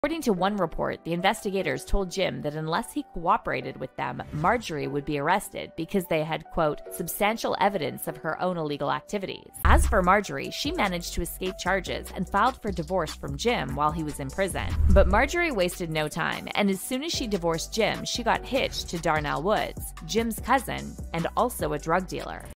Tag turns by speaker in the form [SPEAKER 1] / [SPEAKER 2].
[SPEAKER 1] According to one report, the investigators told Jim that unless he cooperated with them, Marjorie would be arrested because they had, quote, substantial evidence of her own illegal activities. As for Marjorie, she managed to escape charges and filed for divorce from Jim while he was in prison. But Marjorie wasted no time, and as soon as she divorced Jim, she got hitched to Darnell Woods, Jim's cousin and also a drug dealer.